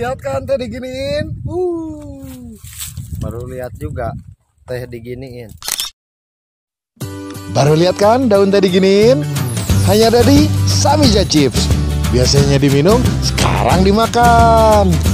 lihat kan teh diginiin. Baru lihat juga teh diginiin. Baru lihat kan daun teh diginiin? Hanya ada di Samija Chips. Biasanya diminum, sekarang dimakan.